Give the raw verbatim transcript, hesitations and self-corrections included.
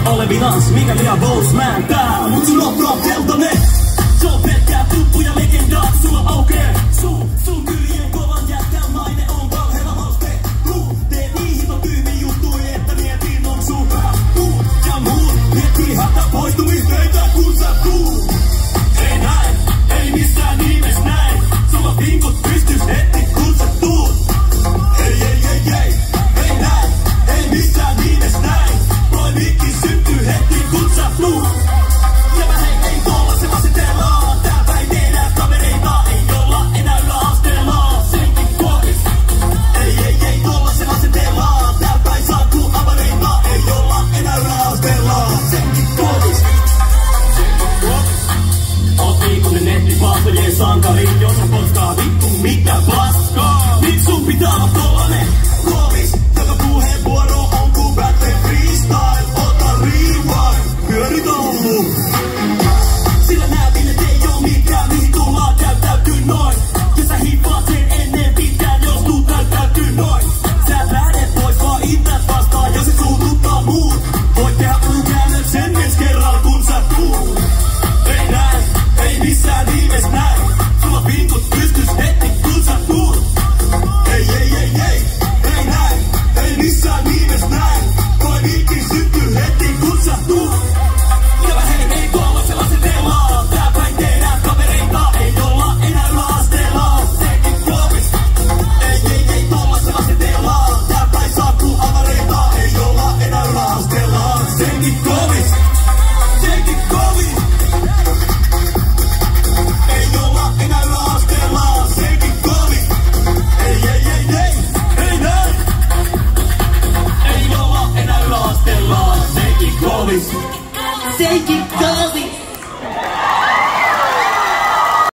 Olevinans, mikä liian Boseman tää. Mut sun on drop deltane. Se on pelkkää tuttu ja legendaat. Sulla aukee suu. Sun kyljen kovan jätkän maine on kauheena hauste. Tuu, tee niin hito tyhmi juttui, että mietin on sun pää. Tuu ja muut miettii hätä poistumistöitä kun sä tuu. Ei näin, ei missään nimes näin. Sulla vinkut pystys heti kun sä tuut. Ei, ei, ei, ei, ei näin, ei missään nimes näin. Toi mikki syntyy heti kun sä tuut. Ja mä hei, ei tollasen asetellaan. Täältä ei tehdä kavereita, ei olla enää yläasteella. Senkin Kovis. Ei, ei, ei tollasen asetellaan. Täältä ei saa tuu avareita, ei olla enää yläasteella. Senkin Kovis. Oot viikunen nettipaastojen sankari, jos sä postaa vittu mitä paskaa. Nyt sun pitää olla tollanen Kovis, joka puheenvuoro on ku battle freestyle. Ota rewind, pyörit allu. Sillä näytin, et ei oo mikään, mihin tullaan käyttäytyy noin. Ja sä hippaat sen ennen pitkään, jos tuut näyttäytyy noin. Sä lähdet pois vaan ität vastaan, jos se suututtaa muut. Voit tehdä U-käännöksen ensi kerralla kun sä tuut. Ei näin, ei missään nimes näin. Sulla vinkut pystys heti kun sä tuut. Ei, ei, ei, ei, ei näin, ei missään nimes näin. Toi vinkki syntyy heti kun sä tuut. Ja mä hei, ei kollasella asetellaan. Tää päin tehdään kavereita, ei olla enää yläasteella. Senkin Kovis. Ei, ei, ei tollasella asetellaan. Tää päin saapuu avareita, ei olla enää yläasteella. Senkin Kovis. Senkin Kovis. Ei olla enää yläasteella. Senkin Kovis. Ei, ei, ei, ei, ei näin. Ei olla enää yläasteella. Senkin Kovis. Senkin Kovis.